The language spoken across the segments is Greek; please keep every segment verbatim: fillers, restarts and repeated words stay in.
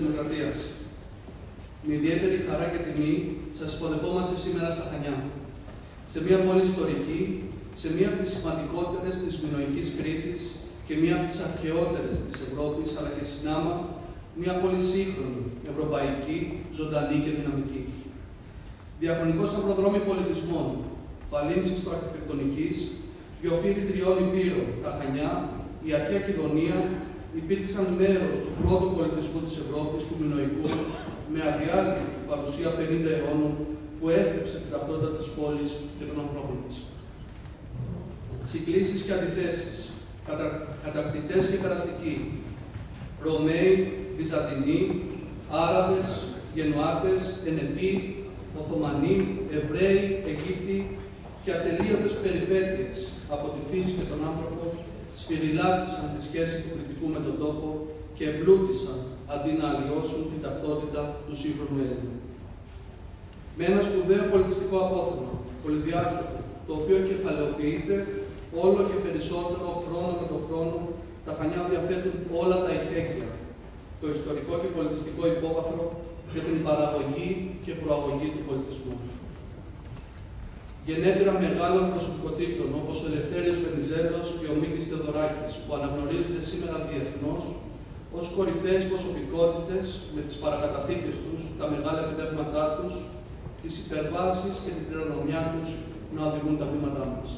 Δημοκρατίας. Με ιδιαίτερη χαρά και τιμή σας υποδεχόμαστε σήμερα στα Χανιά, σε μια πόλη ιστορική, σε μια από τις σημαντικότερες της μινωικής Κρήτης και μια από τις αρχαιότερες της Ευρώπης, αλλά και συνάμα μια πόλη σύγχρονη, ευρωπαϊκή, ζωντανή και δυναμική. Διαχρονικό σταυροδρόμι πολιτισμών, παλήμψης του αρχιτεκτονικής, η οφείλη τριών υπήρων, τα Χανιά, η αρχαία Κιδωνία, υπήρξαν μέρος του πρώτου πολιτισμού της Ευρώπης, του μινωικού, με αδιάλειπτη παρουσία πενήντα αιώνων που έθρεψε την ταυτότητα της πόλης και των ανθρώπων της. Συγκλήσεις και αντιθέσεις, κατα... κατακτητές και περαστικοί, Ρωμαίοι, Βυζαντινοί, Άραβες, Γενουάτες, Ενετοί, Οθωμανοί, Εβραίοι, Αιγύπτιοι και ατελείωτες περιπέτειες από τη φύση και τον άνθρωπο σφυριλάτησαν τη σχέση του κριτικού με τον τόπο και εμπλούτησαν αντί να αλλοιώσουν την ταυτότητα του σύγχρονου Έλληνα. Με ένα σπουδαίο πολιτιστικό απόθεμα, πολυδιάστατο, το οποίο κεφαλαιοποιείται όλο και περισσότερο χρόνο με τον χρόνο, τα Χανιά διαθέτουν όλα τα ηχέγγυα, το ιστορικό και πολιτιστικό υπόβαθρο για την παραγωγή και προαγωγή του πολιτισμού. Γενέτειρα μεγάλων προσωπικότητων όπως ο Ελευθέριος Βενιζέλος και ο Μίκης Θεοδωράκης, που αναγνωρίζονται σήμερα διεθνώς ως κορυφαίες προσωπικότητες με τις παρακαταθήκες τους, τα μεγάλα επιτεύγματά τους, τις υπερβάσεις και την κληρονομιά τους να οδηγούν τα βήματά μας.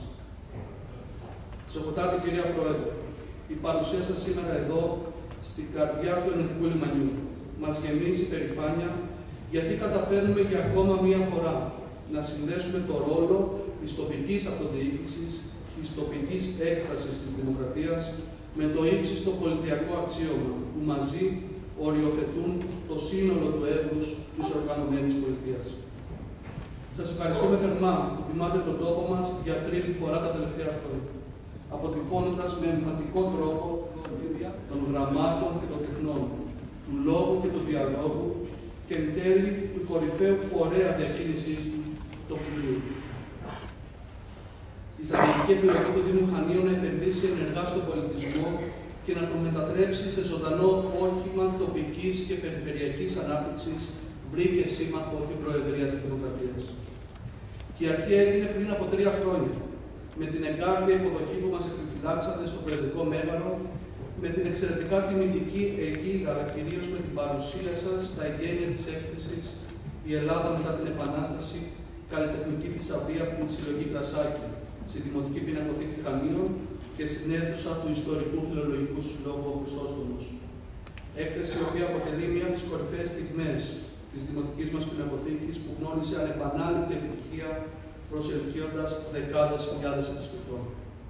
Ξοχωτάτη κυρία Πρόεδρε, η παρουσία σας σήμερα εδώ, στην καρδιά του Ενετικού Λιμανιού, μας γεμίζει περηφάνεια, γιατί καταφέρνουμε για ακόμα μία φορά να συνδέσουμε το ρόλο της τοπικής αυτοδιοίκησης, της τοπικής έκφρασης της δημοκρατίας, με το ύψιστο πολιτιακό αξίωμα που μαζί οριοθετούν το σύνολο του έργους της οργανωμένης πολιτείας. Σας ευχαριστούμε θερμά που τιμάτε τον τόπο μας για τρίτη φορά τα τελευταία χρόνια, αποτυπώνοντας με εμφαντικό τρόπο των γραμμάτων και των τεχνών, του λόγου και του διαλόγου και εν τέλει του κορυφαίου φορέα διακίνησής του, το πλοίο. Η στρατηγική επιλογή του Δήμου Χανίων να επενδύσει ενεργά στον πολιτισμό και να τον μετατρέψει σε ζωντανό όχημα τοπικής και περιφερειακής ανάπτυξης βρήκε σύμμαχο την Προεδρία της Δημοκρατίας. Και η αρχή έγινε πριν από τρία χρόνια, με την εγκάρδια υποδοχή που μας επιφυλάξατε στο Προεδρικό Μέγαρο, με την εξαιρετικά τιμητική αιγίδα, αλλά κυρίως με την παρουσία σας στα εγγένεια της έκθεσης «Η Ελλάδα μετά την Επανάσταση, καλλιτεχνική θησαυρία» από την Συλλογή Κρασάκη, στη Δημοτική Πινακοθήκη Χανίων και στην αίθουσα του Ιστορικού Φιλολογικού Συλλόγου ο Χρυσόστομος. Έκθεση η οποία αποτελεί μία από τις κορυφαίες στιγμές της Δημοτικής μας Πινακοθήκης που γνώρισε ανεπανάληπτη επιτυχία, προσελκύοντας δεκάδες χιλιάδες επισκεπτών.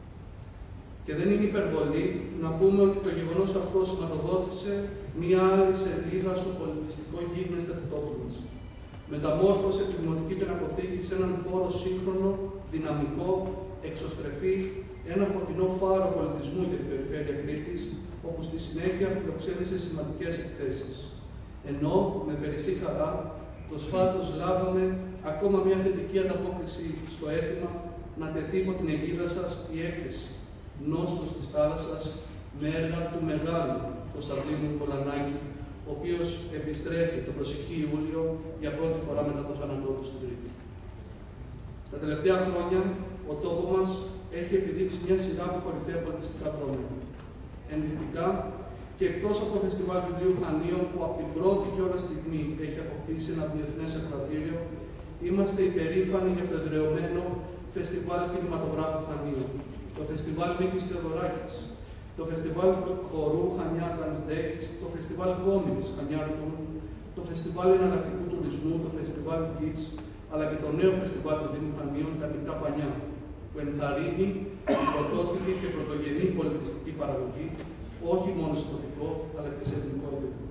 Και δεν είναι υπερβολή να πούμε ότι το γεγονός αυτό σηματοδότησε μία άλλη σελίδα στο πολιτιστικό γίγνεσθε του τόπου μας. Μεταμόρφωσε τη Δημοτική Πινακοθήκη σε έναν χώρο σύγχρονο, δυναμικό, εξωστρεφή, ένα φωτεινό φάρο πολιτισμού για την περιφέρεια Κρήτης, όπου στη συνέχεια φιλοξένησε σημαντικές εκθέσεις. Ενώ, με περισσή χαρά, προσφάτως λάβαμε ακόμα μια θετική ανταπόκριση στο αίτημα να τεθεί υπό την αιγίδα σας η έκθεση «Νόστος της θάλασσας» με έργα του μεγάλου Κωνσταντίνου Κολανάκη, ο οποίος επιστρέφει το προσεχή Ιούλιο για πρώτη φορά μετά το θάνατό του στην Κρήτη. Τα τελευταία χρόνια, ο τόπος μας έχει επιδείξει μια σειρά από κορυφαία πολιτιστικά πρόγραμματα. Ενδεικτικά, και εκτός από το Φεστιβάλ Βιβλίου Χανίων, που από την πρώτη κιόλας στιγμή έχει αποκτήσει ένα διεθνές εκδοτήριο, είμαστε υπερήφανοι για το εδραιωμένο Φεστιβάλ Κινηματογράφου Χανίων, το Φεστιβάλ Μίκης Θεοδωράκης, το Φεστιβάλ Χορού Χανιά Dance Days, το Φεστιβάλ Κόμιξ Χανιάρτων, το Φεστιβάλ Εναλλακτικού Τουρισμού, το Φεστιβάλ Γκις, αλλά και το νέο Φεστιβάλ του Δήμου Χανίων, τα Ανοιχτά Πανιά, που ενθαρρύνει την πρωτότυπη και πρωτογενή πολιτιστική παραγωγή, όχι μόνο σε τοπικό, αλλά και σε εθνικό επίπεδο.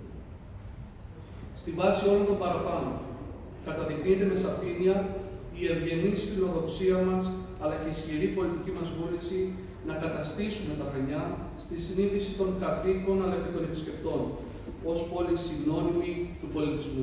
Στη βάση όλων των παραπάνω, καταδεικνύεται με σαφήνεια η ευγενής φιλοδοξία μας, αλλά και η ισχυρή πολιτική μας βούληση να καταστήσουμε τα Χανιά στη συνείδηση των κατοίκων αλλά και των επισκεπτών, ως πόλη συνώνυμη του πολιτισμού.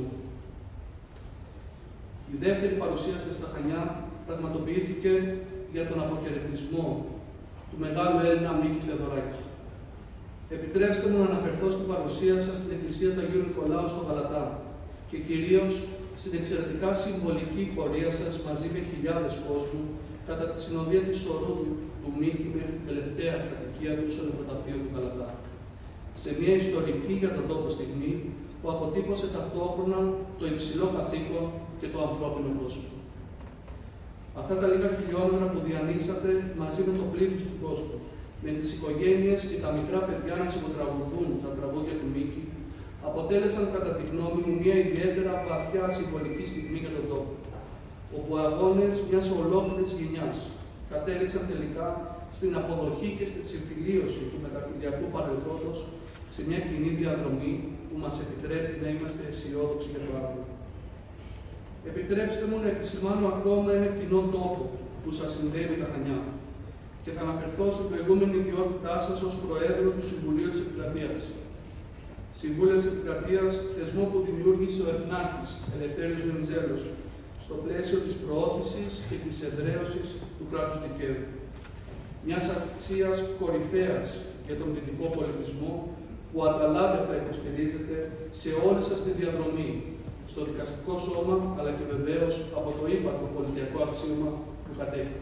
Η δεύτερη παρουσίαση στα Χανιά πραγματοποιήθηκε για τον αποχαιρετισμό του μεγάλου Έλληνα Μίκη Θεοδωράκη. Επιτρέψτε μου να αναφερθώ στην παρουσία σας στην Εκκλησία του Αγίου Νικολάου στο Γαλατά και κυρίως στην εξαιρετικά συμβολική πορεία σας μαζί με χιλιάδες κόσμου κατά τη συνοδεία της ορού του, του Μίκη μέχρι την τελευταία κατοικία του στο νεκροταφείο του Γαλατά. Σε μια ιστορική για τον τόπο στιγμή που αποτύπωσε ταυτόχρονα το υψηλό καθήκον και το ανθρώπινο πρόσωπο. Αυτά τα λίγα χιλιόμετρα που διανύσατε μαζί με το πλήθος του κόσμου, με τις οικογένειες και τα μικρά παιδιά να συμποτραγουδούν τα τραγούδια του Μίκη, αποτέλεσαν κατά τη γνώμη μου μια ιδιαίτερα βαθιά συμβολική στιγμή για τον τόπο, όπου οι αγώνες μιας ολόκληρης γενιάς κατέληξαν τελικά στην αποδοχή και στην συμφιλίωση του μεταφυλιακού παρελθόντος σε μια κοινή διαδρομή που μας επιτρέπει να είμαστε αισιόδοξοι για το αύριο. Επιτρέψτε μου να επισημάνω ακόμα ένα κοινό τόπο που σας συνδέει με τα Χανιά και θα αναφερθώ στην προηγούμενη ιδιότητά σας ως Προέδρο του Συμβουλίου της Επικρατείας. Συμβούλιο της Επικρατείας, θεσμό που δημιούργησε ο Εθνάρχης Ελευθέριος Βενιζέλος στο πλαίσιο της προώθησης και της εδραίωσης του κράτους δικαίου. Μιας αξίας κορυφαίας για τον δυτικό πολιτισμό που αταλάβευτα υποστηρίζεται σε όλη σας τη διαδρομή, στο δικαστικό σώμα, αλλά και βεβαίως από το ύπαρκτο πολιτιακό αξίωμα που κατέχετε.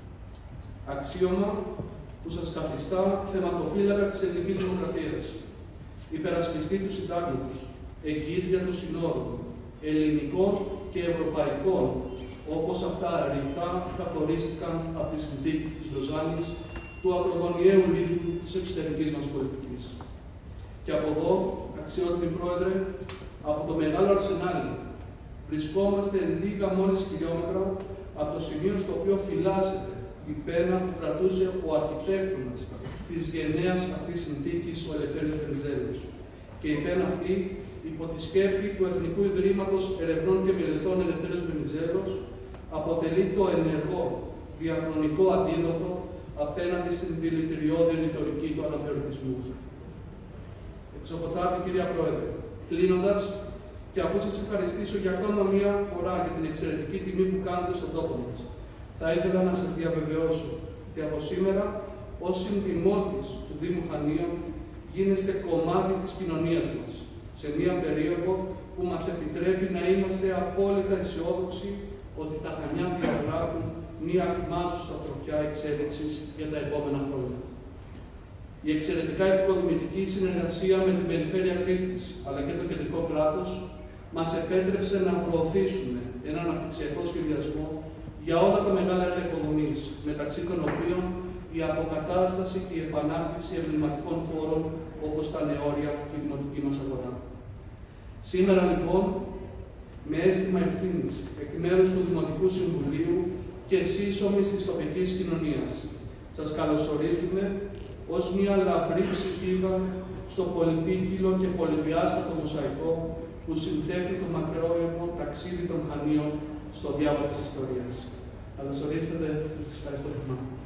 Αξίωμα που σας καθιστά θεματοφύλακα της ελληνικής δημοκρατίας, υπερασπιστή του συντάγματος, εγκύτρια του συνόρου, ελληνικών και ευρωπαϊκών, όπως αυτά ρητά καθορίστηκαν από τη συνθήκη της Λοζάνης, του ακρογωνιαίου λίθου της εξωτερικής μας πολιτικής. Και από εδώ, αξιότιμοι Πρόεδρε, από το μεγάλο αρσενάλι, βρισκόμαστε λίγα μόλις χιλιόμετρα από το σημείο στο οποίο φυλάσσεται η πένα που κρατούσε ο αρχιτέκτονας της γενναίας αυτής συνθήκης, ο Ελευθέριος Βενιζέλος. Και η πένα αυτή, υπό τη σκέπη του Εθνικού Ιδρύματος Ερευνών και Μελετών Ελευθέριος Βενιζέλος, αποτελεί το ενεργό διαχρονικό αντίδοτο απέναντι στην δηλητηριώδη ρητορική του αναθεωρητισμού. Εξοχοτάτη, κυρία Πρόεδρε, κλείνοντας, και αφού σας ευχαριστήσω για ακόμα μία φορά για την εξαιρετική τιμή που κάνετε στον τόπο μας, θα ήθελα να σας διαβεβαιώσω ότι από σήμερα, ως συνδημότης του Δήμου Χανίων, γίνεστε κομμάτι της κοινωνίας μας, σε μία περίοδο που μας επιτρέπει να είμαστε απόλυτα αισιόδοξοι ότι τα Χανιά διαγράφουν μία μάζουσα τροχιά εξέλιξης για τα επόμενα χρόνια. Η εξαιρετικά επικοδομητική συνεργασία με την Περιφέρεια Κρήτης, αλλά και το κεντρικό κράτος, μας επέτρεψε να προωθήσουμε έναν αναπτυξιακό σχεδιασμό για όλα τα μεγάλα έργα υποδομής, μεταξύ των οποίων η αποκατάσταση και η επανάκτηση εμβληματικών χώρων όπως τα νεόρια και η δημοτική μας αγορά. Σήμερα λοιπόν, με αίσθημα ευθύνης εκ μέρους του Δημοτικού Συμβουλίου και εσείς όμοις της τοπικής κοινωνίας, σας καλωσορίζουμε ως μια λαμπρή ψυχίδα στο πολυπίκυλο και πολυδιάστατο μοσαϊκό που συνθέτει το μακρόαιμο ταξίδι των Χανίων στο διάβα της ιστορίας. Καλώς ορίσατε και σας ευχαριστώ θερμά.